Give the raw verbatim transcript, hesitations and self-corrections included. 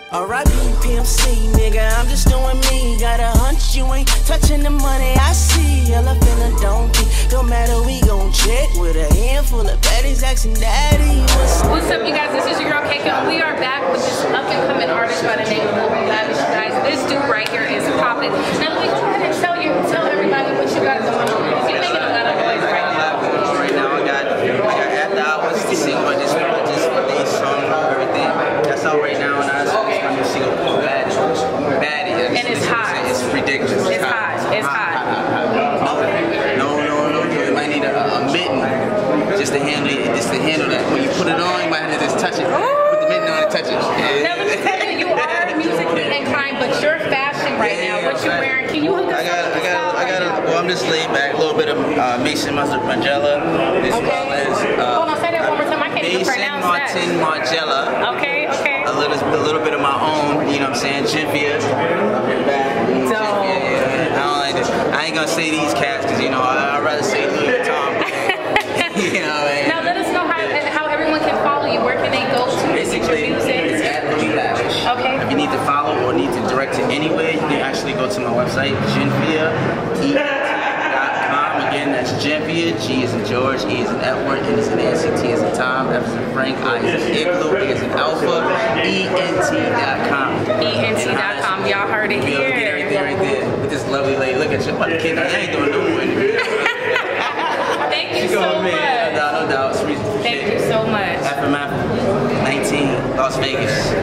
R I P P M C, nigga, I'm just doing me. Got a hunch you ain't touching the money I see. Elephant a donkey, don't matter, we gon' check. With a handful of baddies asking daddy. What's, What's up, you guys? This is your girl Keiko. We are back with this up and coming artist by the name of Louie Lavish, guys. This dude right here is popping. Now, let me go ahead and tell you, tell everybody what you got going on. You're making a lot of noise right now. Right now, I got, I got after hours to sing about this, just release song, everything. That's all right now, and I was my new single called Baddie. Baddie. And it's hot. It's ridiculous. It's hot. It's hot. No, no, no, no. You might need a, a mitten just to handle it, just to handle that. When you put it on, you might have to just touch it. Put the mitten on and touch it. Yeah. Now, let me tell you, you are musically inclined, but you're fashion right Yeah, now. What you wearing? Can you hook us I got, up I got, I got. A, well, I'm just laid back. A little bit of uh, Mason Margiela, as okay. well as. Uh, Hold on, say that one more time. I can't even pronounce that. Mason Margiela. Okay, okay. A little, a little bit of my own. You know what I'm saying? Gentfia. So. Yeah, yeah. I don't like this. I ain't gonna say these cats because you know I, I'd rather say Louis Tom. You know what I mean? Now let us know how how everyone can follow you. Where can they go to Basically, your music? it's at Louie Lavish. Okay. If you need to follow or need to direct it anywhere, you can actually go to my website, Gentfia dot com. Again, that's Gentfia. G is in George, E is in Edward, N is in Nancy, T is in Tom, F is in Frank, I is in Igloo, A is in Alpha, E N T dot com. E N T dot com. Y'all heard it here. Get everything right there. With this lovely lady. Look at you. I'm about to kid. I ain't doing no more interviews. Thank you so much. No doubt, no doubt. Thank you so much. F M F nineteen, Las Vegas.